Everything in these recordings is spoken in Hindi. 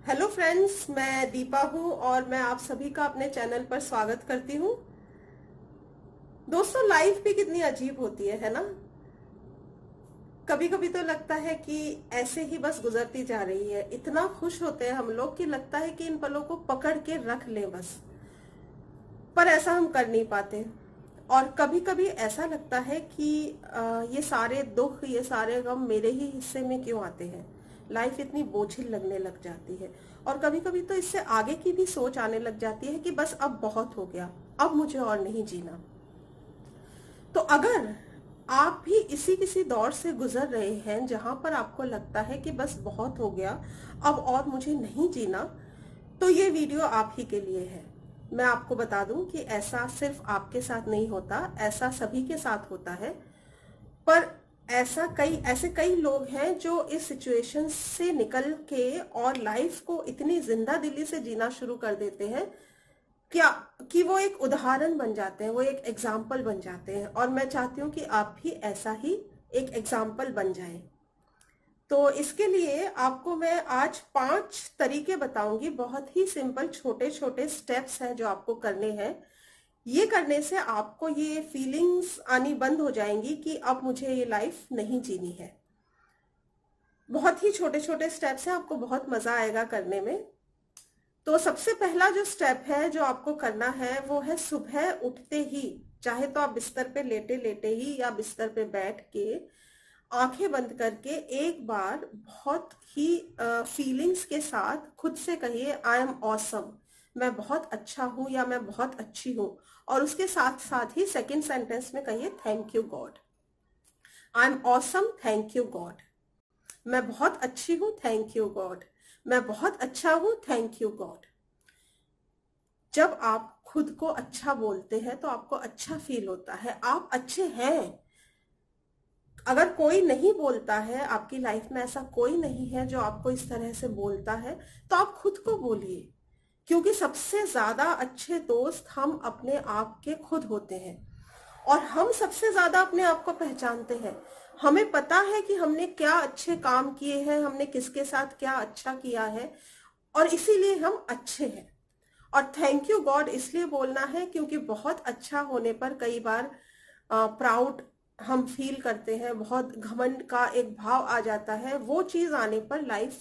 हेलो फ्रेंड्स, मैं दीपा हूं और मैं आप सभी का अपने चैनल पर स्वागत करती हूं। दोस्तों, लाइफ भी कितनी अजीब होती है ना। कभी कभी तो लगता है कि ऐसे ही बस गुजरती जा रही है। इतना खुश होते हैं हम लोग कि लगता है कि इन पलों को पकड़ के रख लें बस, पर ऐसा हम कर नहीं पाते। और कभी कभी ऐसा लगता है कि ये सारे दुख, ये सारे गम मेरे ही हिस्से में क्यों आते हैं। लाइफ इतनी बोझिल लगने लग जाती है। और कभी कभी तो इससे आगे की भी सोच आने लग जाती है कि बस अब बहुत हो गया, अब मुझे और नहीं जीना। तो अगर आप भी इसी किसी दौर से गुजर रहे हैं जहां पर आपको लगता है कि बस बहुत हो गया, अब और मुझे नहीं जीना, तो ये वीडियो आप ही के लिए है। मैं आपको बता दूं कि ऐसा सिर्फ आपके साथ नहीं होता, ऐसा सभी के साथ होता है। पर ऐसे कई लोग हैं जो इस सिचुएशन से निकल के और लाइफ को इतनी जिंदा दिली से जीना शुरू कर देते हैं क्या कि वो एक उदाहरण बन जाते हैं, वो एक एग्जाम्पल बन जाते हैं। और मैं चाहती हूँ कि आप भी ऐसा ही एक एग्जाम्पल बन जाएं। तो इसके लिए आपको मैं आज 5 तरीके बताऊंगी। बहुत ही सिंपल छोटे छोटे स्टेप्स हैं जो आपको करने हैं। ये करने से आपको ये फीलिंग्स आनी बंद हो जाएंगी कि अब मुझे ये लाइफ नहीं जीनी है। बहुत ही छोटे छोटे स्टेप्स हैं, आपको बहुत मजा आएगा करने में। तो सबसे पहला जो स्टेप है जो आपको करना है वो है सुबह उठते ही, चाहे तो आप बिस्तर पे लेटे लेटे ही या बिस्तर पे बैठ के आंखें बंद करके एक बार बहुत ही फीलिंग्स के साथ खुद से कहिए आई एम ऑसम, मैं बहुत अच्छा हूं या मैं बहुत अच्छी हूं। और उसके साथ साथ ही सेकंड सेंटेंस में कहिए thank you God. I am awesome, thank you God. मैं बहुत अच्छी हूं, थैंक यू गॉड। मैं बहुत अच्छा हूं, थैंक यू गॉड। जब आप खुद को अच्छा बोलते हैं तो आपको अच्छा फील होता है, आप अच्छे हैं। अगर कोई नहीं बोलता है आपकी लाइफ में, ऐसा कोई नहीं है जो आपको इस तरह से बोलता है, तो आप खुद को बोलिए। क्योंकि सबसे ज्यादा अच्छे दोस्त हम अपने आप के खुद होते हैं। और हम सबसे ज्यादा अपने आप को पहचानते हैं। हमें पता है कि हमने क्या अच्छे काम किए हैं, हमने किसके साथ क्या अच्छा किया है, और इसीलिए हम अच्छे हैं। और थैंक यू गॉड इसलिए बोलना है क्योंकि बहुत अच्छा होने पर कई बार प्राउड हम फील करते हैं, बहुत घमंड का एक भाव आ जाता है। वो चीज आने पर लाइफ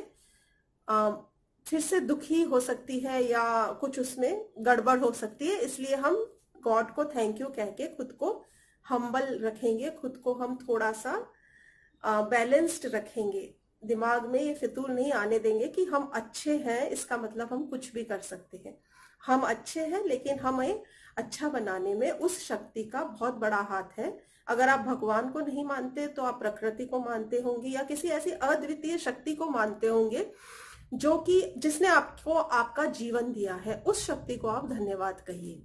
फिर से दुखी हो सकती है या कुछ उसमें गड़बड़ हो सकती है। इसलिए हम गॉड को थैंक यू कह के खुद को हम्बल रखेंगे, खुद को हम थोड़ा सा बैलेंस्ड रखेंगे। दिमाग में ये फितूर नहीं आने देंगे कि हम अच्छे हैं, इसका मतलब हम कुछ भी कर सकते हैं। हम अच्छे हैं, लेकिन हमें अच्छा बनाने में उस शक्ति का बहुत बड़ा हाथ है। अगर आप भगवान को नहीं मानते तो आप प्रकृति को मानते होंगे या किसी ऐसी अद्वितीय शक्ति को मानते होंगे जो कि जिसने आपको आपका जीवन दिया है। उस शक्ति को आप धन्यवाद कहिए।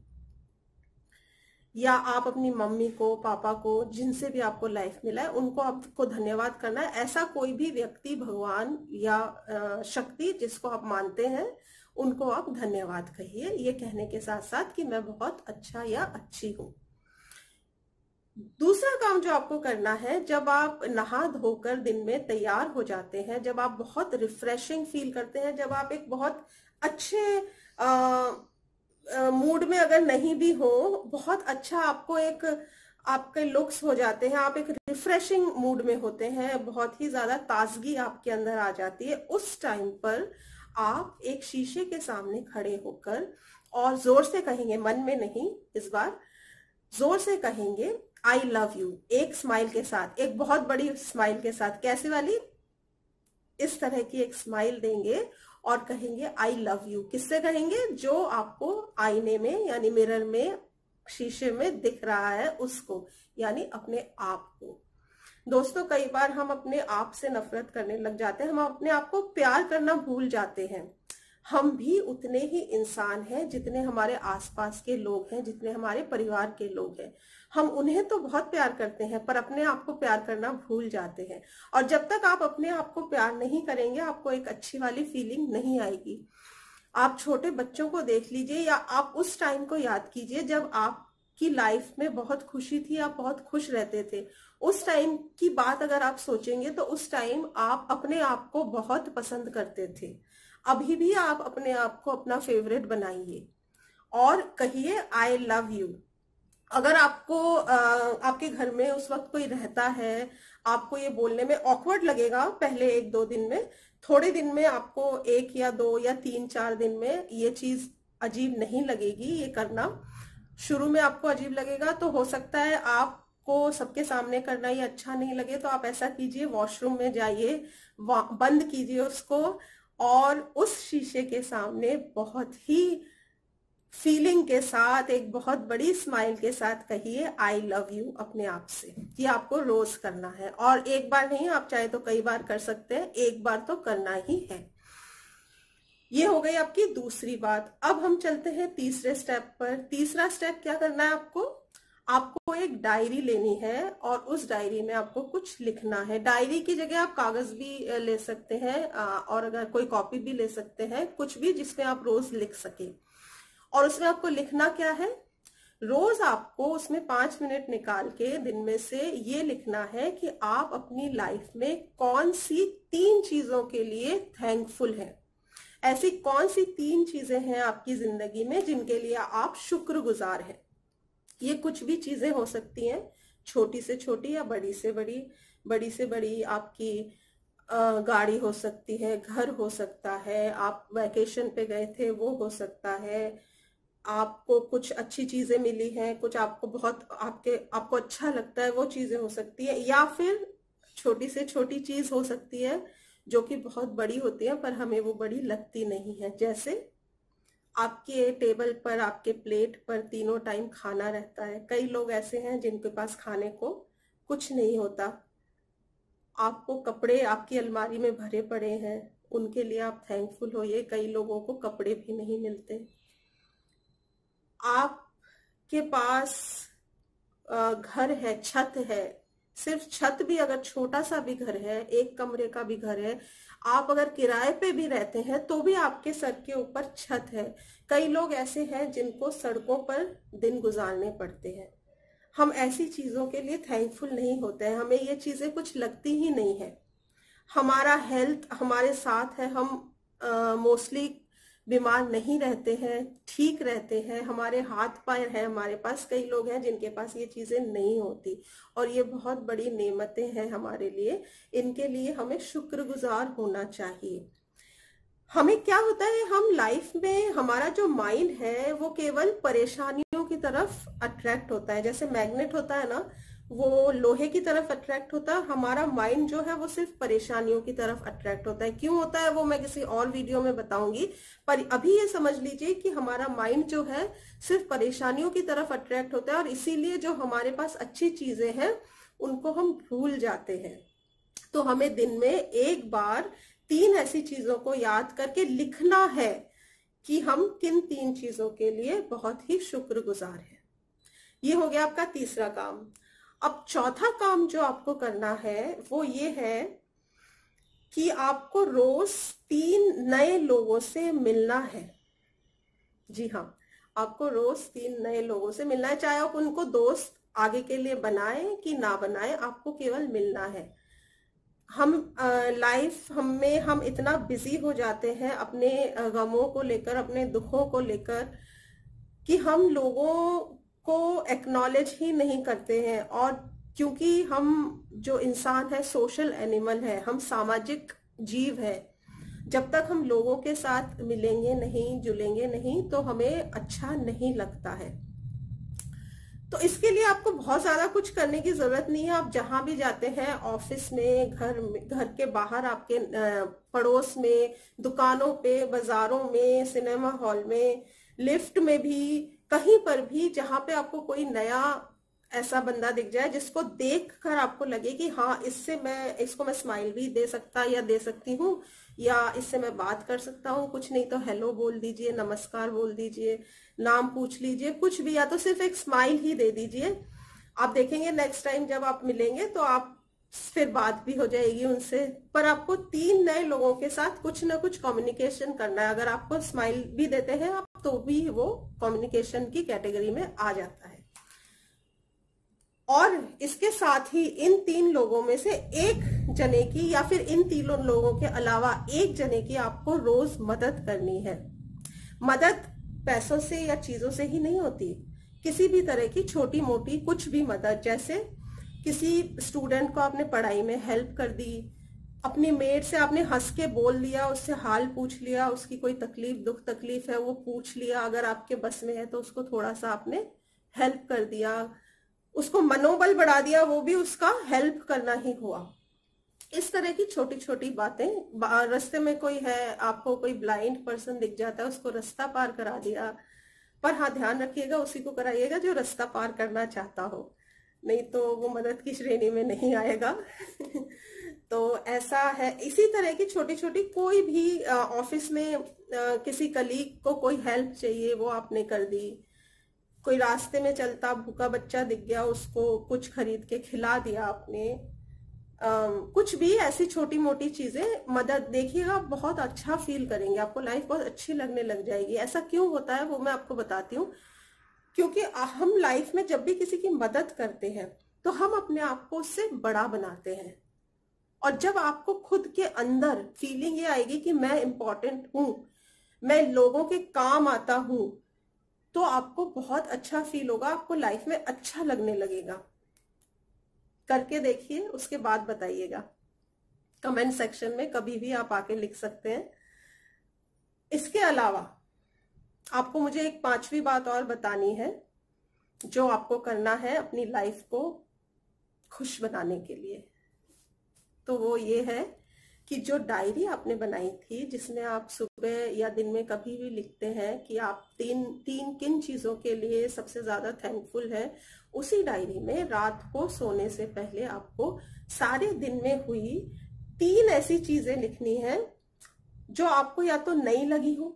या आप अपनी मम्मी को, पापा को, जिनसे भी आपको लाइफ मिला है, उनको आपको धन्यवाद करना है। ऐसा कोई भी व्यक्ति, भगवान या शक्ति जिसको आप मानते हैं, उनको आप धन्यवाद कहिए, ये कहने के साथ साथ कि मैं बहुत अच्छा या अच्छी हूं। दूसरा काम जो आपको करना है, जब आप नहा धोकर दिन में तैयार हो जाते हैं, जब आप बहुत रिफ्रेशिंग फील करते हैं, जब आप एक बहुत अच्छे मूड में अगर नहीं भी हो, बहुत अच्छा आपको एक आपके लुक्स हो जाते हैं, आप एक रिफ्रेशिंग मूड में होते हैं, बहुत ही ज्यादा ताजगी आपके अंदर आ जाती है, उस टाइम पर आप एक शीशे के सामने खड़े होकर और जोर से कहेंगे, मन में नहीं, इस बार जोर से कहेंगे आई लव यू, एक स्माइल के साथ, एक बहुत बड़ी स्माइल के साथ। कैसी वाली? इस तरह की एक स्माइल देंगे और कहेंगे आई लव यू। किससे कहेंगे? जो आपको आईने में यानी मिरर में, शीशे में दिख रहा है उसको, यानी अपने आप को। दोस्तों, कई बार हम अपने आप से नफरत करने लग जाते हैं, हम अपने आप को प्यार करना भूल जाते हैं। हम भी उतने ही इंसान हैं जितने हमारे आसपास के लोग हैं, जितने हमारे परिवार के लोग हैं। हम उन्हें तो बहुत प्यार करते हैं, पर अपने आप को प्यार करना भूल जाते हैं। और जब तक आप अपने आप को प्यार नहीं करेंगे, आपको एक अच्छी वाली फीलिंग नहीं आएगी। आप छोटे बच्चों को देख लीजिए या आप उस टाइम को याद कीजिए जब आप आपकी लाइफ में बहुत खुशी थी, आप बहुत खुश रहते थे, उस टाइम की बात अगर आप सोचेंगे तो उस टाइम आप अपने आप को बहुत पसंद करते थे। अभी भी आप अपने आप को अपना फेवरेट बनाइए और कहिए आई लव यू। अगर आपको आपके घर में उस वक्त कोई रहता है, आपको ये बोलने में ऑकवर्ड लगेगा पहले एक दो दिन में, थोड़े दिन में आपको एक या दो या तीन चार दिन में ये चीज अजीब नहीं लगेगी। ये करना शुरू में आपको अजीब लगेगा, तो हो सकता है आपको सबके सामने करना ये अच्छा नहीं लगे, तो आप ऐसा कीजिए, वॉशरूम में जाइए, बंद कीजिए उसको और उस शीशे के सामने बहुत ही फीलिंग के साथ, एक बहुत बड़ी स्माइल के साथ कहिए आई लव यू अपने आप से। ये आपको रोज करना है और एक बार नहीं, आप चाहे तो कई बार कर सकते हैं, एक बार तो करना ही है। ये हो गई आपकी दूसरी बात। अब हम चलते हैं तीसरे स्टेप पर। तीसरा स्टेप क्या करना है आपको? आपको एक डायरी लेनी है और उस डायरी में आपको कुछ लिखना है। डायरी की जगह आप कागज भी ले सकते हैं और अगर कोई कॉपी भी ले सकते हैं, कुछ भी जिसमें आप रोज लिख सके। और उसमें आपको लिखना क्या है? रोज आपको उसमें 5 मिनट निकाल के दिन में से ये लिखना है कि आप अपनी लाइफ में कौन सी 3 चीजों के लिए थैंकफुल हैं। ऐसी कौन सी 3 चीजें हैं आपकी जिंदगी में जिनके लिए आप शुक्रगुजार हैं। ये कुछ भी चीजें हो सकती हैं, छोटी से छोटी या बड़ी से बड़ी। बड़ी से बड़ी आपकी गाड़ी हो सकती है, घर हो सकता है, आप वैकेशन पे गए थे वो हो सकता है, आपको कुछ अच्छी चीजें मिली हैं, कुछ आपको बहुत आपको अच्छा लगता है वो चीजें हो सकती है, या फिर छोटी से छोटी चीज हो सकती है जो कि बहुत बड़ी होती है पर हमें वो बड़ी लगती नहीं है। जैसे आपके टेबल पर, आपके प्लेट पर तीनों टाइम खाना रहता है। कई लोग ऐसे हैं जिनके पास खाने को कुछ नहीं होता। आपको कपड़े आपकी अलमारी में भरे पड़े हैं, उनके लिए आप थैंकफुल होइए। कई लोगों को कपड़े भी नहीं मिलते। आपके पास घर है, छत है, सिर्फ छत भी अगर छोटा सा भी घर है, एक कमरे का भी घर है, आप अगर किराए पे भी रहते हैं तो भी आपके सर के ऊपर छत है। कई लोग ऐसे हैं जिनको सड़कों पर दिन गुजारने पड़ते हैं। हम ऐसी चीजों के लिए थैंकफुल नहीं होते हैं, हमें ये चीजें कुछ लगती ही नहीं है। हमारा हेल्थ हमारे साथ है, हम मोस्टली बीमार नहीं रहते हैं, ठीक रहते हैं, हमारे हाथ पैर हैं हमारे पास। कई लोग हैं जिनके पास ये चीजें नहीं होती और ये बहुत बड़ी नेमतें हैं हमारे लिए। इनके लिए हमें शुक्रगुजार होना चाहिए। हमें क्या होता है, हम लाइफ में हमारा जो माइंड है वो केवल परेशानियों की तरफ अट्रैक्ट होता है। जैसे मैग्नेट होता है ना, वो लोहे की तरफ अट्रैक्ट होता है, हमारा माइंड जो है वो सिर्फ परेशानियों की तरफ अट्रैक्ट होता है। क्यों होता है वो मैं किसी और वीडियो में बताऊंगी, पर अभी ये समझ लीजिए कि हमारा माइंड जो है सिर्फ परेशानियों की तरफ अट्रैक्ट होता है और इसीलिए जो हमारे पास अच्छी चीजें हैं उनको हम भूल जाते हैं। तो हमें दिन में एक बार 3 ऐसी चीजों को याद करके लिखना है कि हम किन 3 चीजों के लिए बहुत ही शुक्रगुजार हैं। ये हो गया आपका तीसरा काम। अब चौथा काम जो आपको करना है वो ये है कि आपको रोज 3 नए लोगों से मिलना है। जी हाँ, आपको रोज 3 नए लोगों से मिलना है, चाहे आप उनको दोस्त आगे के लिए बनाएं कि ना बनाएं, आपको केवल मिलना है। हम लाइफ में हम इतना बिजी हो जाते हैं अपने गमों को लेकर, अपने दुखों को लेकर, कि हम लोगों को एक्नॉलेज ही नहीं करते हैं। और क्योंकि हम जो इंसान है सोशल एनिमल है, हम सामाजिक जीव है, जब तक हम लोगों के साथ मिलेंगे नहीं, जुलेंगे नहीं, तो हमें अच्छा नहीं लगता है। तो इसके लिए आपको बहुत ज्यादा कुछ करने की जरूरत नहीं है। आप जहां भी जाते हैं, ऑफिस में, घर के बाहर, आपके पड़ोस में, दुकानों पे, बाजारों में, सिनेमा हॉल में, लिफ्ट में भी, कहीं पर भी जहां पे आपको कोई नया ऐसा बंदा दिख जाए जिसको देखकर आपको लगे कि हाँ, इसको मैं स्माइल भी दे सकता या दे सकती हूँ, या इससे मैं बात कर सकता हूँ, कुछ नहीं तो हेलो बोल दीजिए, नमस्कार बोल दीजिए, नाम पूछ लीजिए, कुछ भी, या तो सिर्फ एक स्माइल ही दे दीजिए। आप देखेंगे नेक्स्ट टाइम जब आप मिलेंगे तो आप फिर बात भी हो जाएगी उनसे। पर आपको 3 नए लोगों के साथ कुछ ना कुछ कम्युनिकेशन करना है। अगर आपको स्माइल भी देते हैं आप तो भी वो कम्युनिकेशन की कैटेगरी में आ जाता है। और इसके साथ ही इन 3 लोगों में से एक जने की या फिर इन 3 लोगों के अलावा एक जने की आपको रोज मदद करनी है। मदद पैसों से या चीजों से ही नहीं होती, किसी भी तरह की छोटी मोटी कुछ भी मदद, जैसे किसी स्टूडेंट को आपने पढ़ाई में हेल्प कर दी, अपनी मेड से आपने हंस के बोल दिया, उससे हाल पूछ लिया, उसकी कोई तकलीफ दुख तकलीफ है वो पूछ लिया, अगर आपके बस में है तो उसको थोड़ा सा आपने हेल्प कर दिया, उसको मनोबल बढ़ा दिया, वो भी उसका हेल्प करना ही हुआ। इस तरह की छोटी छोटी बातें, रास्ते में कोई है, आपको कोई ब्लाइंड पर्सन दिख जाता है, उसको रास्ता पार करा दिया, पर हाँ ध्यान रखिएगा उसी को कराइएगा जो रास्ता पार करना चाहता हो, नहीं तो वो मदद की श्रेणी में नहीं आएगा। तो ऐसा है, इसी तरह की छोटी छोटी कोई भी ऑफिस में किसी कलीग को कोई हेल्प चाहिए वो आपने कर दी, कोई रास्ते में चलता भूखा बच्चा दिख गया उसको कुछ खरीद के खिला दिया आपने, कुछ भी ऐसी छोटी मोटी चीजें मदद, देखिएगा बहुत अच्छा फील करेंगे, आपको लाइफ बहुत अच्छी लगने लग जाएगी। ऐसा क्यों होता है वो मैं आपको बताती हूँ, क्योंकि हम लाइफ में जब भी किसी की मदद करते हैं तो हम अपने आप को उससे बड़ा बनाते हैं, और जब आपको खुद के अंदर फीलिंग ये आएगी कि मैं इंपॉर्टेंट हूं, मैं लोगों के काम आता हूं, तो आपको बहुत अच्छा फील होगा, आपको लाइफ में अच्छा लगने लगेगा। करके देखिए, उसके बाद बताइएगा, कमेंट सेक्शन में कभी भी आप आके लिख सकते हैं। इसके अलावा आपको मुझे एक 5वीं बात और बतानी है जो आपको करना है अपनी लाइफ को खुश बनाने के लिए, तो वो ये है कि जो डायरी आपने बनाई थी जिसमें आप सुबह या दिन में कभी भी लिखते हैं कि आप तीन किन चीजों के लिए सबसे ज्यादा थैंकफुल है, उसी डायरी में रात को सोने से पहले आपको सारे दिन में हुई 3 ऐसी चीजें लिखनी है जो आपको या तो नई लगी हो,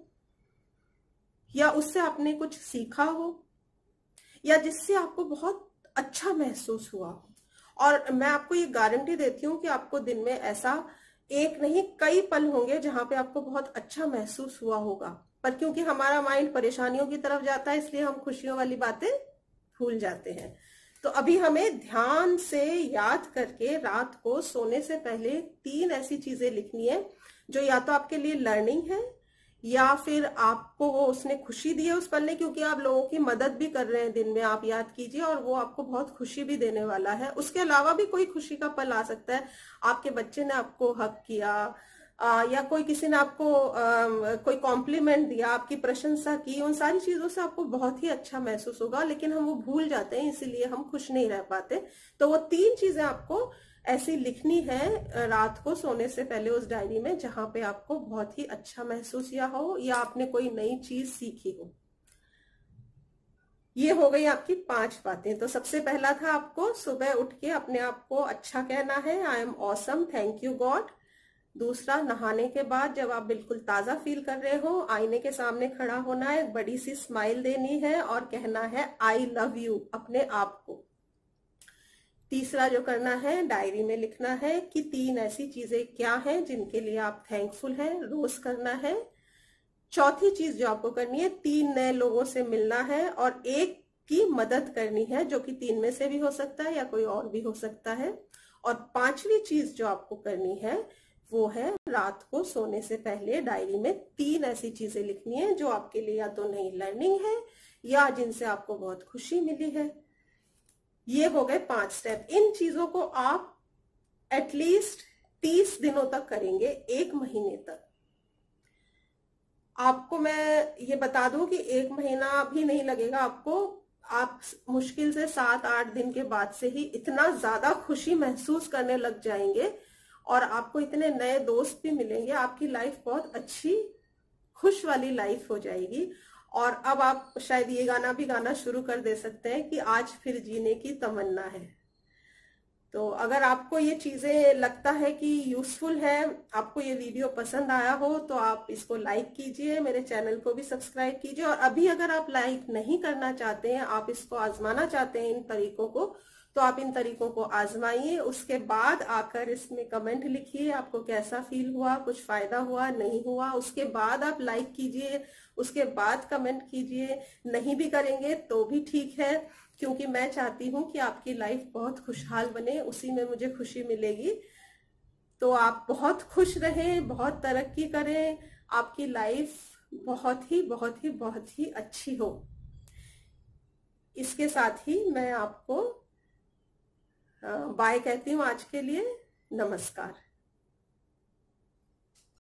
या उससे आपने कुछ सीखा हो, या जिससे आपको बहुत अच्छा महसूस हुआ हो। और मैं आपको ये गारंटी देती हूँ कि आपको दिन में ऐसा एक नहीं कई पल होंगे जहां पे आपको बहुत अच्छा महसूस हुआ होगा, पर क्योंकि हमारा माइंड परेशानियों की तरफ जाता है इसलिए हम खुशियों वाली बातें भूल जाते हैं। तो अभी हमें ध्यान से याद करके रात को सोने से पहले 3 ऐसी चीजें लिखनी है जो या तो आपके लिए लर्निंग है, या फिर आपको वो उसने खुशी दी है उस पल ने, क्योंकि आप लोगों की मदद भी कर रहे हैं दिन में, आप याद कीजिए, और वो आपको बहुत खुशी भी देने वाला है। उसके अलावा भी कोई खुशी का पल आ सकता है, आपके बच्चे ने आपको हक किया, या कोई किसी ने आपको कोई कॉम्प्लीमेंट दिया, आपकी प्रशंसा की, उन सारी चीजों से आपको बहुत ही अच्छा महसूस होगा, लेकिन हम वो भूल जाते हैं इसीलिए हम खुश नहीं रह पाते। तो वो 3 चीजें आपको ऐसी लिखनी है रात को सोने से पहले उस डायरी में जहां पे आपको बहुत ही अच्छा महसूस या हो, या आपने कोई नई चीज सीखी हो। ये हो गई आपकी 5 बातें। तो सबसे पहला था आपको सुबह उठ के अपने आप को अच्छा कहना है, I am awesome, thank you God. दूसरा, नहाने के बाद जब आप बिल्कुल ताजा फील कर रहे हो, आईने के सामने खड़ा होना है, एक बड़ी सी स्माइल देनी है और कहना है आई लव यू अपने आप को। तीसरा जो करना है, डायरी में लिखना है कि 3 ऐसी चीजें क्या हैं जिनके लिए आप थैंकफुल हैं, रोज करना है। चौथी चीज जो आपको करनी है, 3 नए लोगों से मिलना है और एक की मदद करनी है, जो कि 3 में से भी हो सकता है या कोई और भी हो सकता है। और 5वीं चीज जो आपको करनी है वो है रात को सोने से पहले डायरी में 3 ऐसी चीजें लिखनी है जो आपके लिए या तो नई लर्निंग है या जिनसे आपको बहुत खुशी मिली है। ये हो गए 5 स्टेप। इन चीजों को आप एटलीस्ट 30 दिनों तक करेंगे, 1 महीने तक। आपको मैं ये बता दूं कि 1 महीना भी नहीं लगेगा आपको, आप मुश्किल से 7-8 दिन के बाद से ही इतना ज्यादा खुशी महसूस करने लग जाएंगे और आपको इतने नए दोस्त भी मिलेंगे, आपकी लाइफ बहुत अच्छी खुश वाली लाइफ हो जाएगी। और अब आप शायद ये गाना भी गाना शुरू कर दे सकते हैं कि आज फिर जीने की तमन्ना है। तो अगर आपको ये चीजें लगता है कि यूजफुल है, आपको ये वीडियो पसंद आया हो, तो आप इसको लाइक कीजिए, मेरे चैनल को भी सब्सक्राइब कीजिए। और अभी अगर आप लाइक नहीं करना चाहते हैं, आप इसको आजमाना चाहते हैं इन तरीकों को, तो आप इन तरीकों को आजमाइए। उसके बाद आकर इसमें कमेंट लिखिए आपको कैसा फील हुआ, कुछ फायदा हुआ नहीं हुआ। उसके बाद आप लाइक कीजिए, उसके बाद कमेंट कीजिए। नहीं भी करेंगे तो भी ठीक है, क्योंकि मैं चाहती हूँ कि आपकी लाइफ बहुत खुशहाल बने, उसी में मुझे खुशी मिलेगी। तो आप बहुत खुश रहें, बहुत तरक्की करें, आपकी लाइफ बहुत ही बहुत ही बहुत ही अच्छी हो। इसके साथ ही मैं आपको बाय कहती हूँ आज के लिए। नमस्कार।